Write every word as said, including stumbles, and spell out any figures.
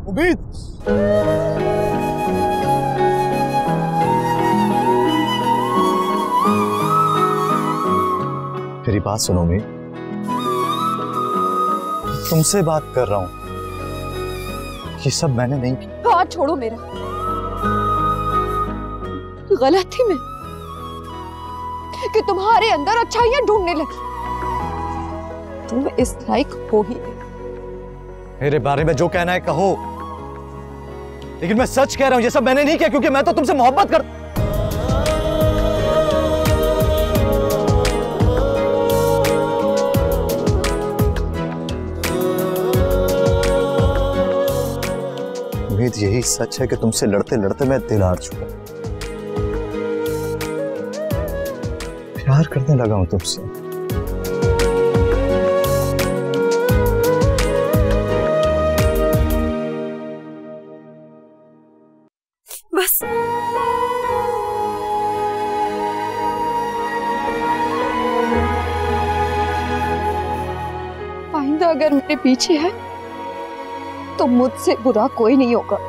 उम्मीद, मेरी बात सुनो उम्मीद, तुमसे बात कर रहा हूं। ये सब मैंने नहीं किया। हाथ छोड़ो मेरा। गलत थी मैं कि तुम्हारे अंदर अच्छाइयां ढूंढने लगी। तुम इस लायक हो ही नहीं। मेरे बारे में जो कहना है कहो, लेकिन मैं सच कह रहा हूं, ये सब मैंने नहीं किया, क्योंकि मैं तो तुमसे मोहब्बत कर। उम्मीद, यही सच है कि तुमसे लड़ते लड़ते मैं दिल हार चुका, प्यार करने लगा हूं तुमसे। बस आइंदा अगर मेरे पीछे है तो मुझसे बुरा कोई नहीं होगा।